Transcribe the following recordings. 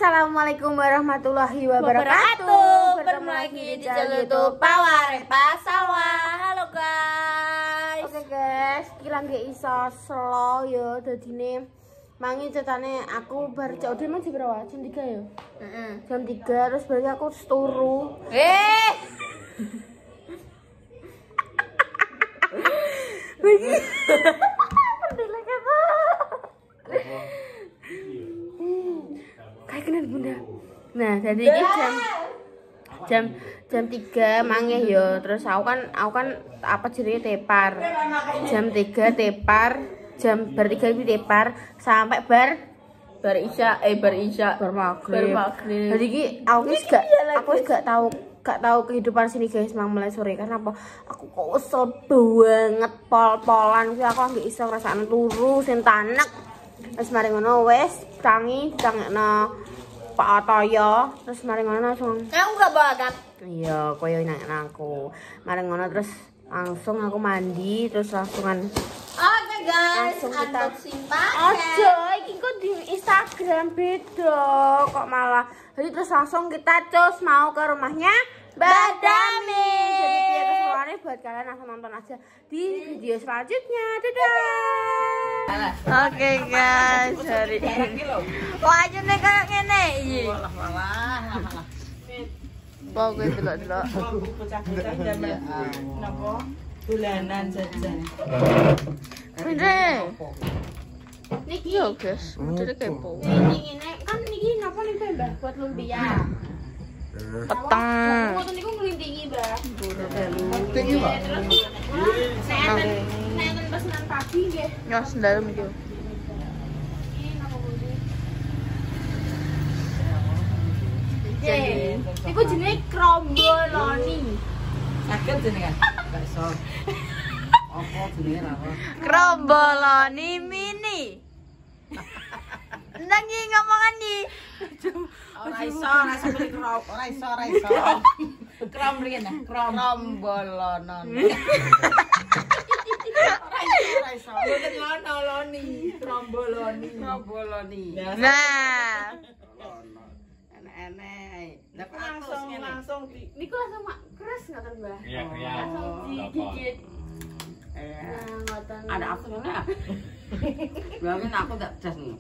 Assalamualaikum warahmatullahi wabarakatuh. Bertemu lagi di channel YouTube Pawarepa Sawah. Halo guys. Oke guys, iki lagi iso slow ya dadine mangi cetane aku bar jauh dhewe jam berapa? Jam 3 ya? Jam 3 terus berarti aku turu. Bagi. Pendelek apa? Kayak kenal bunda. Nah, jadi ini jam 3 mangeh yo. Terus aku kan apa jenenge tepar. Jam 3 tepar, jam bar 3 iki tepar sampai bar maghrib. Jadi iki aku gak tahu kehidupan sini guys mang mulai sore karena apa? Aku kok kesel banget pol-polan kuwi aku nggak iso ngrasakno turu sing tanek. Terus mari ngono wis tangi ditangekno Pak Toyo, terus mari ngono langsung. Aku gak bakat. Iya, koyo nanya aku. Mari ngono terus langsung aku mandi, terus langsungan. Oke guys, Langsung kita unboxing paket. Ojo, iki kok di Instagram beda kok malah. Jadi terus langsung kita cus mau ke rumahnya Mbak Dami. Jadi dia keseruannya buat kalian langsung nonton aja di video selanjutnya. Dadah. Oke guys, hari ini wajahnya kayak gini. Bawa gue delok-delok. Bocah-bocah jaman napa? Dolanan jajan. Ini. Niki yo guys, jadi kepo. Ini kan niki napa nih Mbak buat lumpia. Peteng. Foto niku nglintingi, Mbak. Tinggi, Pak. Nenten pesanan pagi nggih. Ya sendalem iki. Jadi, niku jenenge kromboloni. Saged jenengan. Gak iso. Apa jenenge apa? Kromboloni mini. Nang iki ngomongan iki. Ora iso beli krom. Ora iso. Krom mriki nah, krombolonon. Ora iso. Mboten lonoloni, kromboloni. Nah, Enak-enak. Langsung niku langsung keras ngoten, Mbak. Iya. Langsung digigit. Nah, ngoten. Ada apa ngene? Mungkin aku tak jas nih.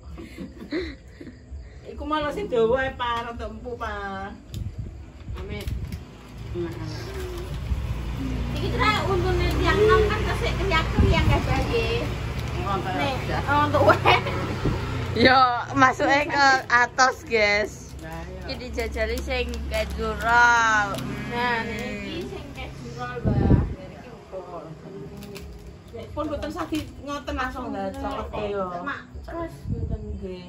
Iku malah sing dawa ae Pak, rada empu Pak. Amin. Iki tra untune tiang nom kan kesik kriak-kriak guys nggih. Nih, untuk weh. yo masuknya ke atas guys. Iki dijajali sing kejural. Nah, niki sing kejurol, Mbak. Pun boten saged ngoten langsung ndak colok yo. Mak, terus Ngoten nggih.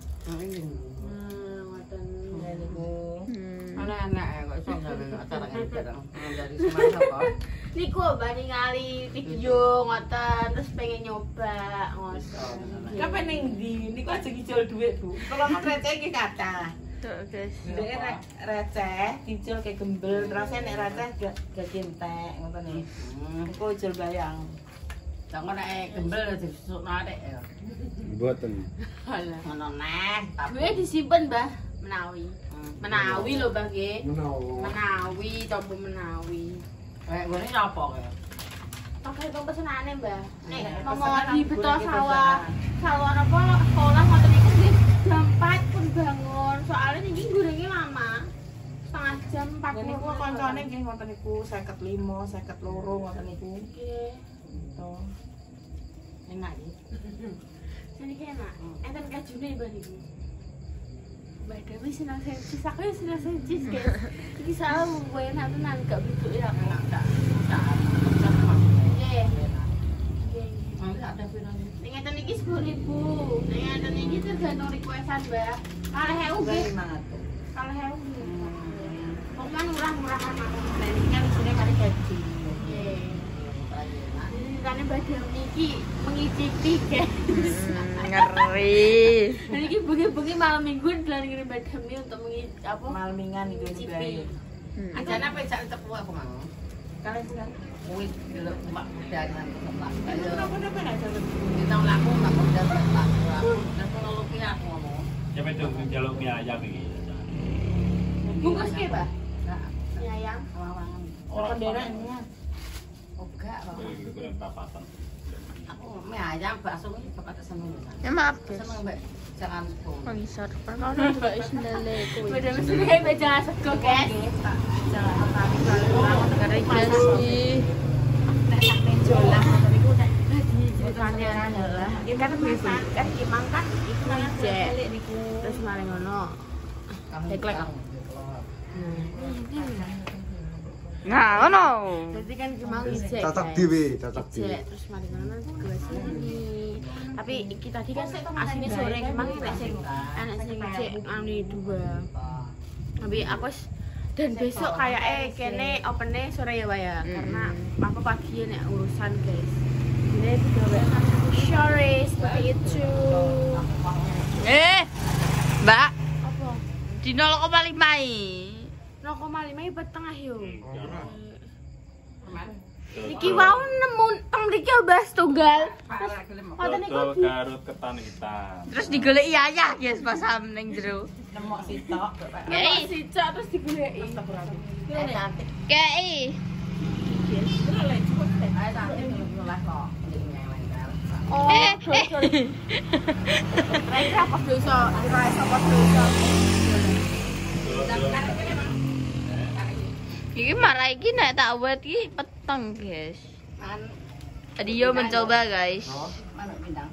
ngoten. Niku. Anak-anak ya kok iso gawe acara ngene bareng. Dari semuanya kok. Niku Mbak ningali video ngoten terus pengen nyoba ngoten. Kapan ning ndi? Niku aja ngicil dhuwit, Bu. Kalau mau receh iki kathah. Tuh guys. Nek receh dicil ke gembel, terus nek receh gak entek ngoten nih. Engko ijil bayang. Jangan nek gembel disusukno arek ya. Mboten. Alah ngono neh. Gue disimpen, Mbah, menawi. Menawi lho, Mbah nggih. Menawa. Menawi, tombo menawi. Kayak ngene apa kaya? Pakai tong pesenane, Mbah. Nek Pesenan ngomong di Bu, beto iki sawah. Sawah apa sekolah ngoten niku nggih jam 4 pun bangun. Soalnya niki gorenge lama. Setengah jam 40. Niku koncone nggih ngoten niku 55, 52 ngoten niku. Nggih. Gitu. Enak iki. Jadi enak. Enten kajune Mbah niku. Mbak Dewi senang sensis, aku ya senang sensis guys. Iki salah gue tenan gak bentuk ya aku. Nggih. Nggih. Ada pirang. Ning ngeten iki 10.000. Ning ngeten iki tergantung requestan, Mbak. 40.000 nggih. 40.000 nggih. Pokoknya murah-murah kan aku. Nah ini kan isine kali gaji. Nggih. Ceritanya Mbak Dewi iki mengicipi guys. Ngeri. Dan ini bengi-bengi malam minggu adalah ngirim Mbak Dewi untuk apa? Malmingan iku Cipi. Ajane apa jak tepuk aku mau. Kalian bulan. Kuwi delok mak dalan kelas. Kenapa nek ada Kita laku mak modal kelas. Aku kalau lupi aku ngomong. Sampai tuh jaluk mie ayam iki. Bungkus ki, Pak. Nah, Mie ayam. awangan. Orang daerahnya. Enggak, Bang. Iki kuwi papatan. Aku mie ayam bakso iki bapak seneng. Ya maaf guys. Seneng mbak jangan sepuluh. Pengisar. Perkara mbak Isnele kuwi. Beda mesin kayak beda sego, guys. Jangan tadi Karena iki sih. Nek sak menjolah niku nek ceritane adalah kan biasa kan Kimang kan iku ngejek terus mari ngono. Deklek. Nah, ngono. Jadi kan Kimang ngejek. Cocok guys. dhewe, cocok Ngejek, dhewe. terus mari ngono gue sini. Tapi iki tadi kan aslinya sore Kimang nek sing anak sing ngejek anu dua. Tapi aku dan besok kayak kene opennya sore ya Pak ya karena apa pagi nek urusan guys ini juga sore seperti itu Mbak, apa di 0,5 0,5 ibat tengah yo Iki iki wau nemu teng mriki obas tunggal ngoten niku Dodol Garut ketan hitam. terus digoleki ayah guys pas sam ning jero. Nemok sitok. kayak sicak terus digoleki Kei. oh mereka apa dosa diraisa apa dosa Iki marah iki nek tak buat iki peteng guys. Tadi yo mencoba guys. Mana bintang?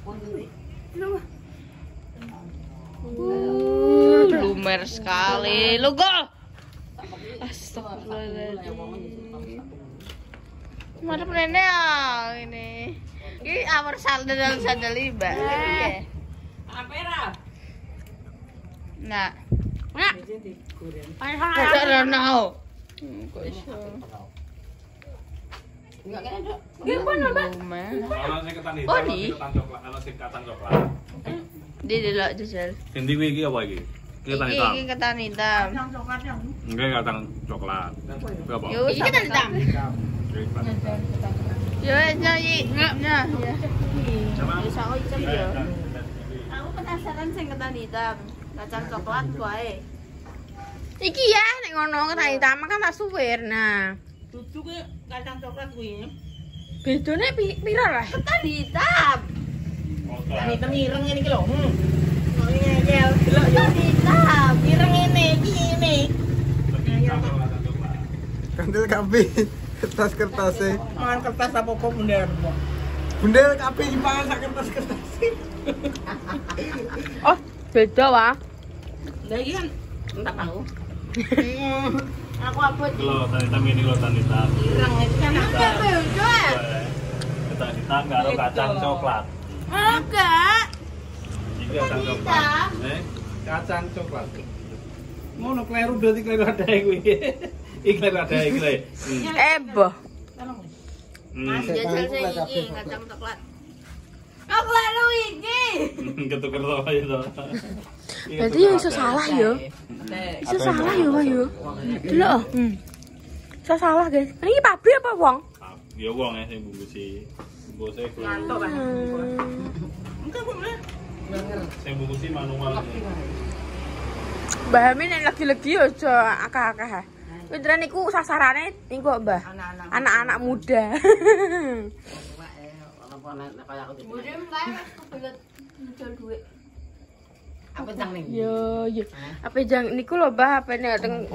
Lumer sekali. Lu gol. Astagfirullahaladzim. Mana penene ini. Ini amar sandal dalam sandal iba. Apa Nah, ayo ada now. Enggak kena, Dok. Lumer. Ana sing ketan hitam, Oh, ana di? sing ketan coklat, ana sing kacang coklat. Di delok jajal. Endi kuwi iki apa iki? Iki ketan hitam. Iki ketan hitam. Enggak kacang coklat. Itu apa? Yo, iki ketan hitam. Yo, nyanyi. Nah, ya. bisa aku icip ya Nah, aku penasaran sing ketan hitam kacang coklat wae Iki ya, nek ngono ketan hitam kan tak suwir. Nah, Dudu ki kacang coklat kuwi. bedone piro lah? ketan hitam Ini temireng ini ki lho. Kok ngeyel delok yo. ketan hitam Ireng ini, iki ini. Kandel kabeh kertas-kertase. Mangan kertas apa-apa bundar. Bundel kabeh impangan sak kertas-kertase. Oh, beda wah. Lah iki kan entak aku. aku abot Lo ketan hitam ini lo ketan hitam. Ireng iki kan enggak beda Ketan hitam karo kacang coklat. enggak Iki kacang coklat. Kacang coklat. Ngono kleru berarti kleru adae kuwi. Iki kleru adae iki le. Boh. jajal sing iki kacang coklat aku lalu iki Ketuker to ae to. Berarti yang iso salah yo. Iso salah yo, Wah yo. Delok. Iso salah, guys. Ini pabrik apa wong? Ya wong sing bungkusi. Bungkuse kuwi. ngantuk kan. Enggak kok lah. Sing bungkusi manual. Mbah Amin nek lagi-lagi yo aja akeh-akeh. Beneran niku sasarane niku Mbah. Anak-anak muda. Budem kae wis kebelet muncul duit Apa jang ning? Yo, yo. Apa jang niku lho Mbah, apa nek teng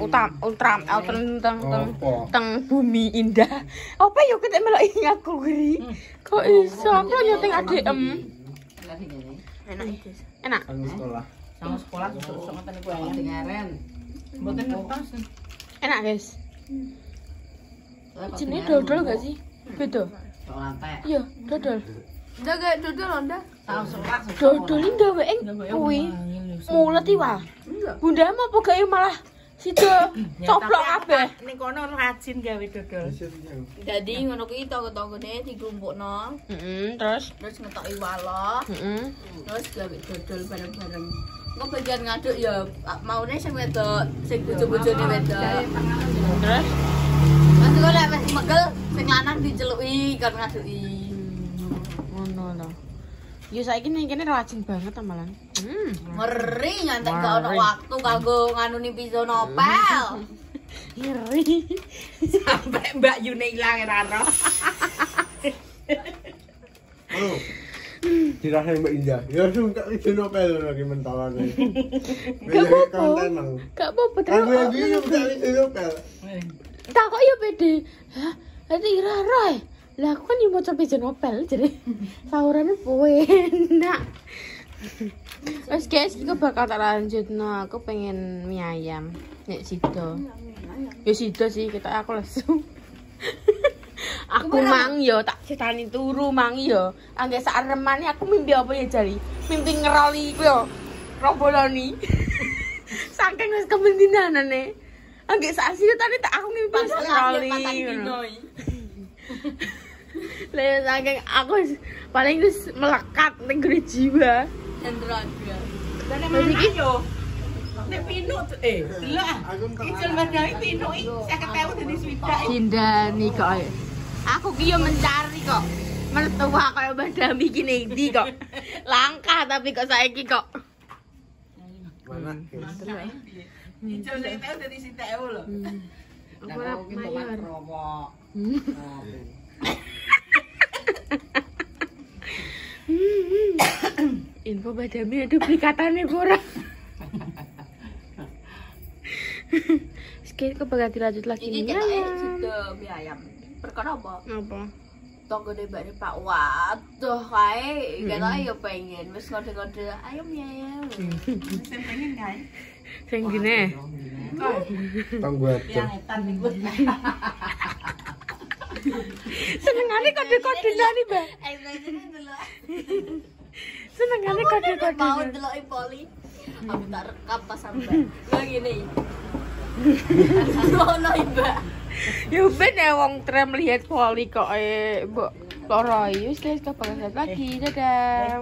teng bumi indah. Apa yo ketek meloki ngaku gri. Kok iso aku nyeting ADM. Enak iki. Enak. Sang sekolah. Sama sekolah terus ngoten niku ya. Ngaren. Mboten kertas. Enak, guys. Jenenge dodol gak sih? Beda. Lantai. Iya, dodol. ndak gak dodol ndak Tahu sekolah. Dodol ini gawe ing kuwi. Mulet iki wae. Bunda mau apa gawe malah sido coplok kabeh. Ning kono rajin gawe dodol. jadi ngono kuwi toko-tokone dikumpulno Terus. terus ngetoki walo Heeh. terus gawe dodol bareng-bareng engko bagian ngaduk ya maune sing wedok sing bojo-bojone wedok Terus Mas kok lek wis megel sing lanang diceluki kon ngaduki ngono lho. Yo saiki ning kene rajin banget amalan. Ngeri ngantek gak ono waktu kanggo nganuni pisau Nobel. Ngeri. Sampai Mbak Yune ilang ora ro. Halo. Dirasain Mbak Indah. Ya langsung tak isi Nobel lagi mentawane. Gak konten nang. Gak apa-apa Aku yang bingung tak isi Nobel. tak kok ya pede. Hah? Nanti Roy. Lah aku kan yang mau coba Nobel jadi saurannya enak. Wes guys, kita bakal tak lanjut. No, aku pengen mie ayam. Nek sido. Ya sido sih, aku langsung. Aku mang yo tak cetani turu mang yo. Angge sak remane aku mimpi apa ya jari? Mimpi ngeroli ku yo. Romboloni. Saking wis kepentinanane. Angge sak tadi tak aku mimpi ngeroli ngono. Lah saking aku paling wis melekat ning gone jiwa. Hendradra. Dan mana yo? Nek pino lho Ijel Madai pino iki 50.000 dadi swidak. Dindani kok. Aku ki yo mencari kok. Mertua kaya Badami iki ning ndi kok. Langka tapi kok saiki kok. Mana? Ijel 50 dadi 100.000 lho. Aku ora mayor. Info Badami ada duplikatannya ora. Sekian aku bakal dilanjut lagi Iki nih. ketake sudah mie ayam. Perkara apa? Apa? Toko deh mbak Pak. Waduh kae ketoke ya pengen wis kode-kode ayo mie ayam. Sen pengen kan? Sing gini. Tong gua tuh. Yang etan niku. Senengane kode-kode nani, Mbak. Senengane kode-kode. Mau deloki poli. Aku tak rekam pas sampe. Lah ngene. Ono Mbak. Ya ben ya wong trem lihat poli kok Mbok Loro wis guys bakal lihat lagi. Dadah.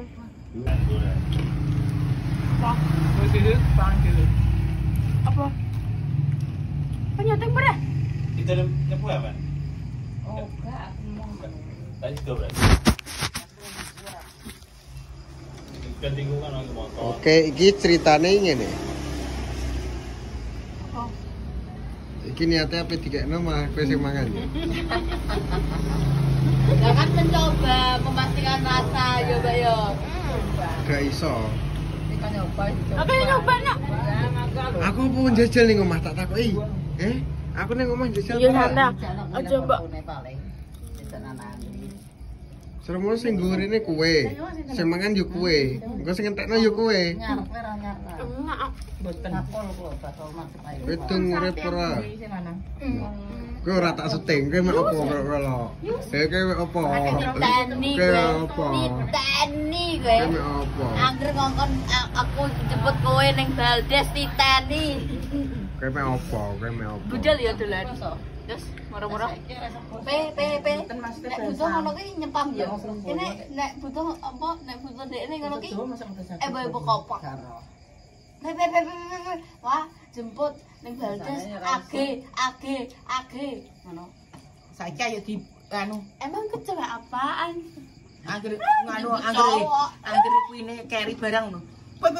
Wis iki panggil. Apa? Penyateng berah? Di dalam nyepu apa? Oh, enggak aku mau. Tadi itu berarti. Ketinggungan aku motor. Oke, iki ceritane ngene. Iki niatnya apa dikekno mah kowe sing mangan. Ya kan mencoba memastikan rasa ya Mbak yo. Gak iso. Kita nyoba. Oke, nyoba nak. Aku pun jajal ning omah tak takoki. Aku ning omah jajal. Yo santai. Aja Mbak. Seremo sing gorene kowe. Sing mangan yo kowe. Engko sing entekno yo kowe. Enak. Boten. Wedung urip ora. Kowe ora tak syuting, kowe mek opo kok lho. Kowe opo? Tani Kowe opo? Titani kowe. Kowe mek opo? Angger ngongkon aku jemput kowe ning Baldes Titani. Kowe mek opo? Kowe mek opo? Budal ya dolan. Terus murah-murah. Nek butuh ngono ki nyepam ya. Ini nek butuh apa? Nek butuh dekne ngono ki. Ibu kopak. Wah, jemput ning Baldes ag ngono. Saiki ayo di anu Emang kecewa apaan? angger kuine carry barang ngono.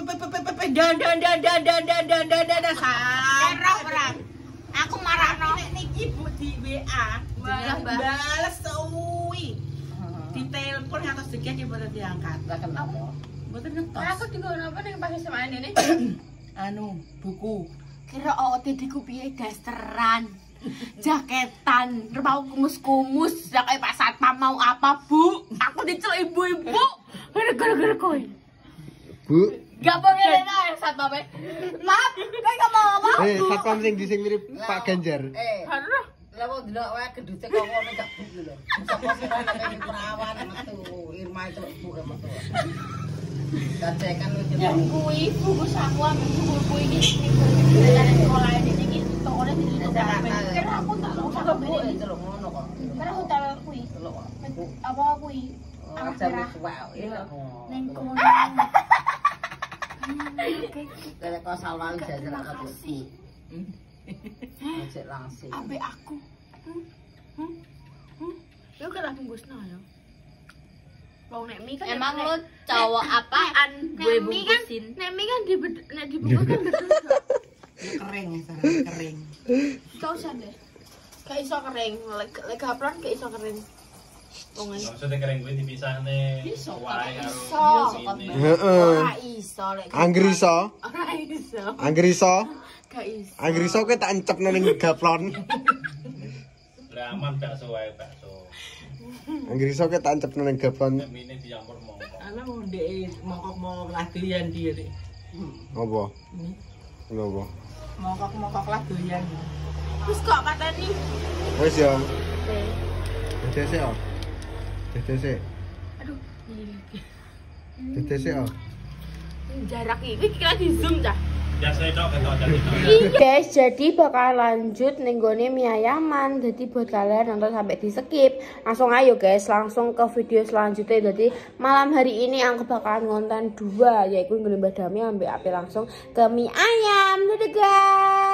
Dan serok ora. Aku marahno nek niki Bu di WA. Bales suwi. Ditelepon atas deket ya boten diangkat. Boten ngetos. Aku juga napa ning pas semaan ini? Anu, buku. Kira OOTD-ku piye dasteran. Jaketan, mau kumus-kumus, ya kayak Pak Satpam mau apa, Bu? Aku diceluk ibu-ibu. Gara-gara kowe. Bu, Gak boleh ngene Satpam. Maaf, kowe gak mau apa? satpam sing di sing mirip Pak Ganjar. Aduh. Lah wong delok wae gedute kok ngono gak Bu lho. Sapa sing ana perawan metu, Irma itu Bu metu. Kacekan lu jeneng. Kuwi bungkus aku ambek buku iki ning sekolah iki tokone ditutup kabeh. Kira aku tak usah Bu delok ngono kok. Kira hotel kuwi. Apa kuwi? Ajar wae. Ning kono. Kayak kok salwal jajar aku. Ajak langsung. Ambek aku. Yo kira bungkusna ya. Wong nek mie kan Emang lu cowok apaan gue bungkusin? Nek mie kan dibungkus kan berdua. Kering ya, sekarang kering. Kau usah deh. Gak iso kering, lek gaplon gak iso kering. Wong iki. Maksudnya kering kuwi dipisahne. Wae Iso. Heeh. Ora iso lek. Angger iso. Ora iso. Angger iso. Gak iso. Angger iso kowe tak encepno ning gaplon. Lah aman bakso wae bakso. Angger iso kowe tak encepno ning gaplon. Nek mine dicampur mongko. Ana mau ndek mongkok-mongkok lah doyan dia dek. Apa? Kenapa? Mongkok-mongkok lah doyan. Wis kok pateni. Wis ya. Tetese oh. Tetese. Aduh. Tetese oh. Jarak iki kira di zoom cah. Biasa tok ketok jadi. Guys, jadi bakal lanjut ning gone mie ayaman. Jadi buat kalian nonton sampai di skip, langsung ayo guys, langsung ke video selanjutnya. Jadi malam hari ini aku bakalan ngonten 2, yaitu nggone Mbak Dami ambek Api langsung ke mie ayam. Dadah guys.